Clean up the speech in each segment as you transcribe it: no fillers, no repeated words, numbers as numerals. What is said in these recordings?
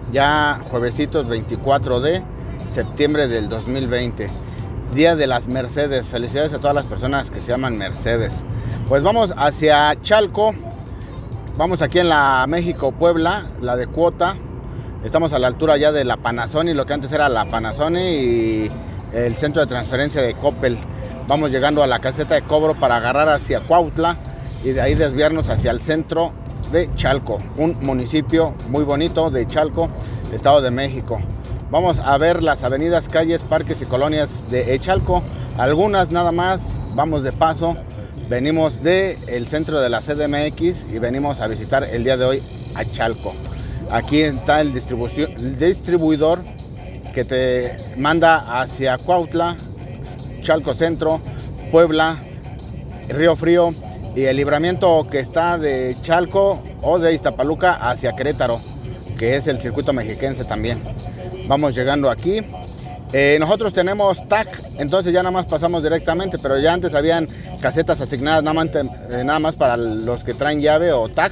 ya juevesitos 24 de septiembre del 2020, Día de las Mercedes. Felicidades a todas las personas que se llaman Mercedes. Pues vamos hacia Chalco, vamos aquí en la México-Puebla, la de Cuota. Estamos a la altura ya de la Panasonic, lo que antes era la Panasonic, y el centro de transferencia de Coppel. Vamos llegando a la caseta de cobro para agarrar hacia Cuautla y de ahí desviarnos hacia el centro de Chalco, un municipio muy bonito de Chalco, Estado de México. Vamos a ver las avenidas, calles, parques y colonias de Chalco, algunas nada más, vamos de paso. Venimos del centro de la CDMX y venimos a visitar el día de hoy a Chalco. Aquí está el distribuidor que te manda hacia Cuautla, Chalco Centro, Puebla, Río Frío y el libramiento que está de Chalco o de Iztapaluca hacia Querétaro, que es el circuito mexiquense también. Vamos llegando aquí. Nosotros tenemos TAC, entonces ya nada más pasamos directamente, pero ya antes habían casetas asignadas nada más para los que traen llave o TAC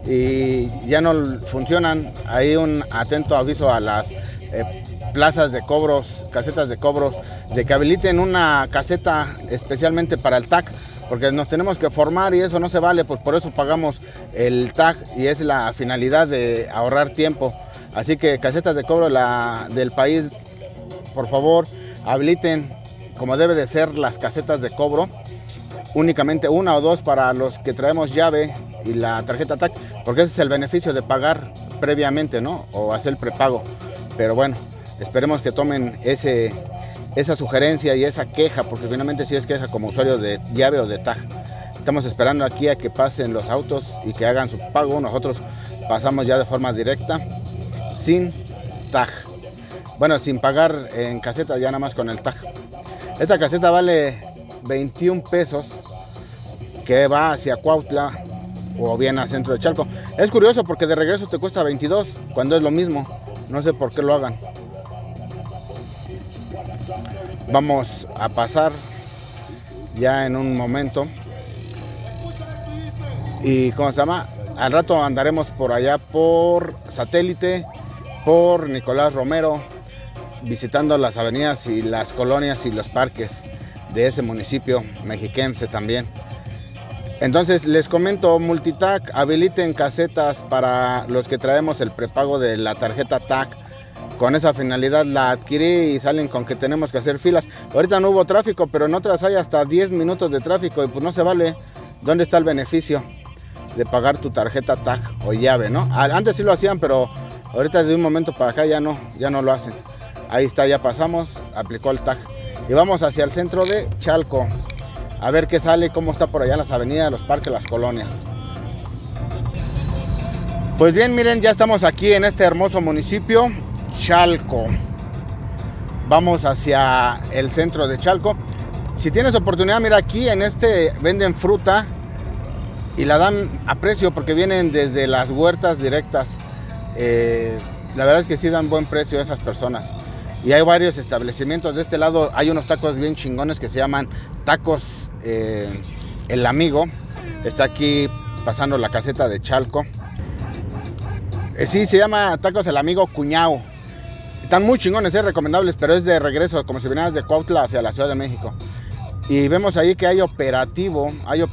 y ya no funcionan. Hay un atento aviso a las plazas de cobros, casetas de cobros, de que habiliten una caseta especialmente para el TAC, porque nos tenemos que formar y eso no se vale, pues por eso pagamos el TAC y es la finalidad de ahorrar tiempo. Así que casetas de cobro del país, por favor, habiliten como debe de ser las casetas de cobro, únicamente una o dos para los que traemos llave y la tarjeta TAC, porque ese es el beneficio de pagar previamente, ¿no? O hacer el prepago. Pero bueno, esperemos que tomen esa sugerencia y esa queja, porque finalmente sí es queja como usuario de llave o de TAC. Estamos esperando aquí a que pasen los autos y que hagan su pago. Nosotros pasamos ya de forma directa, sin TAC. Bueno, sin pagar en caseta, ya nada más con el TAC. Esta caseta vale 21 pesos, que va hacia Cuautla o bien al centro de Chalco. Es curioso porque de regreso te cuesta 22, cuando es lo mismo. No sé por qué lo hagan. Vamos a pasar ya en un momento. Y ¿cómo se llama? Al rato andaremos por allá por Satélite, por Nicolás Romero, visitando las avenidas y las colonias y los parques de ese municipio mexiquense también. Entonces les comento, Multitac, habiliten casetas para los que traemos el prepago de la tarjeta TAC. Con esa finalidad la adquirí y salen con que tenemos que hacer filas. Ahorita no hubo tráfico, pero en otras hay hasta 10 minutos de tráfico y pues no se vale. ¿Dónde está el beneficio de pagar tu tarjeta TAC o llave, no? Antes sí lo hacían, pero ahorita de un momento para acá ya no lo hacen. Ahí está, ya pasamos, aplicó el TAC. Y vamos hacia el centro de Chalco. A ver qué sale, cómo está por allá las avenidas, los parques, las colonias. Pues bien, miren, ya estamos aquí en este hermoso municipio, Chalco. Vamos hacia el centro de Chalco. Si tienes oportunidad, mira, aquí en este venden fruta y la dan a precio porque vienen desde las huertas directas. La verdad es que sí dan buen precio a esas personas. Y hay varios establecimientos. De este lado hay unos tacos bien chingones que se llaman Tacos El Amigo. Está aquí pasando la caseta de Chalco. Sí, se llama Tacos El Amigo Cuñao. Están muy chingones, recomendables, pero es de regreso, como si vinieras de Cuautla hacia la Ciudad de México. Y vemos ahí que hay operativo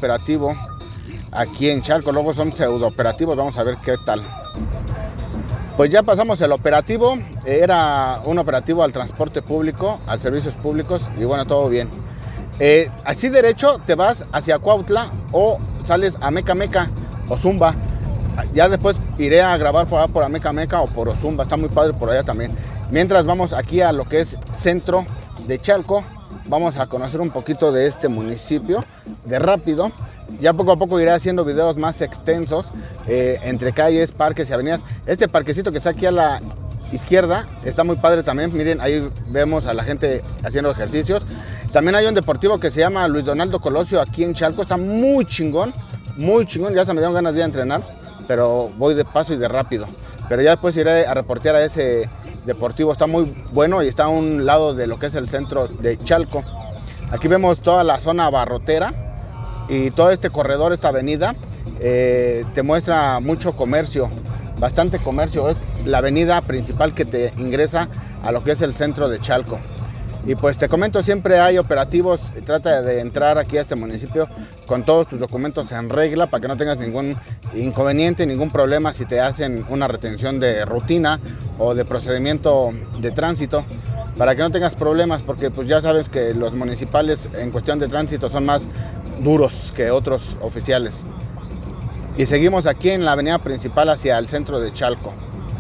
aquí en Chalco. Luego son pseudo operativos, vamos a ver qué tal. Pues ya pasamos el operativo, era un operativo al transporte público, a servicios públicos y bueno, todo bien. Así derecho te vas hacia Cuautla o sales a Meca Meca o Zumba. Ya después iré a grabar por Ameca Meca o por Ozumba, está muy padre por allá también. Mientras vamos aquí a lo que es centro de Chalco, vamos a conocer un poquito de este municipio de rápido. Ya poco a poco iré haciendo videos más extensos entre calles, parques y avenidas. Este parquecito que está aquí a la izquierda está muy padre también. Miren, ahí vemos a la gente haciendo ejercicios. También hay un deportivo que se llama Luis Donaldo Colosio aquí en Chalco. Está muy chingón, ya se me dieron ganas de ir a entrenar, pero voy de paso y de rápido. Pero ya después iré a reportear a ese deportivo. Está muy bueno y está a un lado de lo que es el centro de Chalco. Aquí vemos toda la zona abarrotera y todo este corredor, esta avenida, te muestra mucho comercio bastante comercio. Es la avenida principal que te ingresa a lo que es el centro de Chalco. Y pues te comento, siempre hay operativos. Trata de entrar aquí a este municipio con todos tus documentos en regla para que no tengas ningún inconveniente, ningún problema si te hacen una retención de rutina o de procedimiento de tránsito, para que no tengas problemas, porque pues ya sabes que los municipales en cuestión de tránsito son más duros que otros oficiales. Y seguimos aquí en la avenida principal hacia el centro de Chalco.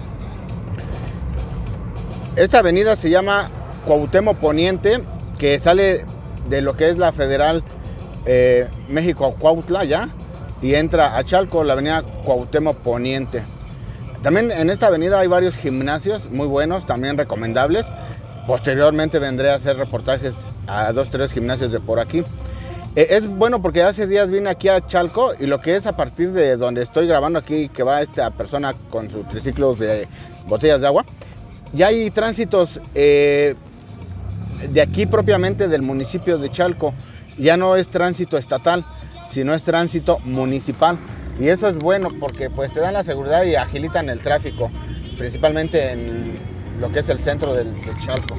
Esta avenida se llama Cuauhtémoc Poniente, que sale de lo que es la Federal México-Cuautla ya, y entra a Chalco, la avenida Cuauhtémoc Poniente. También en esta avenida hay varios gimnasios muy buenos, también recomendables. Posteriormente vendré a hacer reportajes a 2-3 gimnasios de por aquí. Es bueno porque hace días vine aquí a Chalco, y lo que es a partir de donde estoy grabando aquí, que va esta persona con sus triciclos de botellas de agua, ya hay tránsitos de aquí propiamente del municipio de Chalco. Ya no es tránsito estatal, sino es tránsito municipal, y eso es bueno porque pues te dan la seguridad y agilitan el tráfico, principalmente en lo que es el centro de Chalco.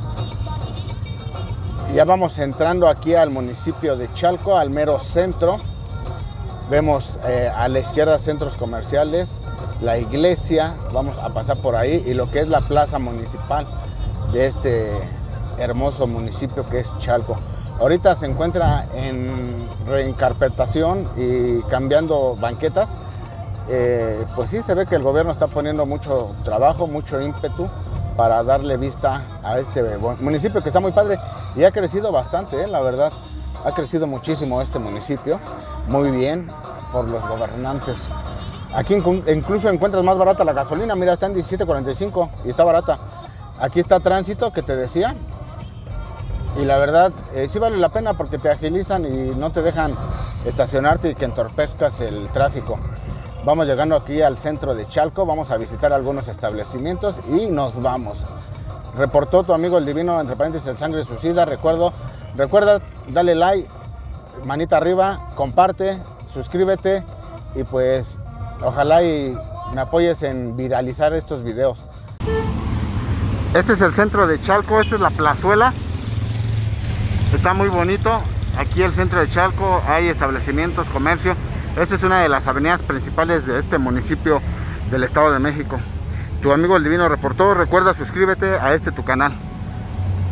Y ya vamos entrando aquí al municipio de Chalco, al mero centro. Vemos a la izquierda centros comerciales, la iglesia, vamos a pasar por ahí, y lo que es la plaza municipal de este hermoso municipio que es Chalco. Ahorita se encuentra en reencarpetación y cambiando banquetas. Pues sí, se ve que el gobierno está poniendo mucho trabajo, mucho ímpetu para darle vista a este municipio que está muy padre y ha crecido bastante, la verdad. Ha crecido muchísimo este municipio, muy bien por los gobernantes. Aquí incluso encuentras más barata la gasolina, mira, está en 17.45 y está barata. Aquí está tránsito, que te decía, y la verdad sí vale la pena porque te agilizan y no te dejan estacionarte y que entorpezcas el tráfico. Vamos llegando aquí al centro de Chalco, vamos a visitar algunos establecimientos y nos vamos. Reportó tu amigo el divino, entre paréntesis, el sangre suicida. Recuerda, dale like, manita arriba, comparte, suscríbete, y pues ojalá y me apoyes en viralizar estos videos. Este es el centro de Chalco, esta es la plazuela. Está muy bonito. Aquí el centro de Chalco hay establecimientos, comercio. Esta es una de las avenidas principales de este municipio del Estado de México. Tu amigo el divino reportó. Recuerda, suscríbete a tu canal.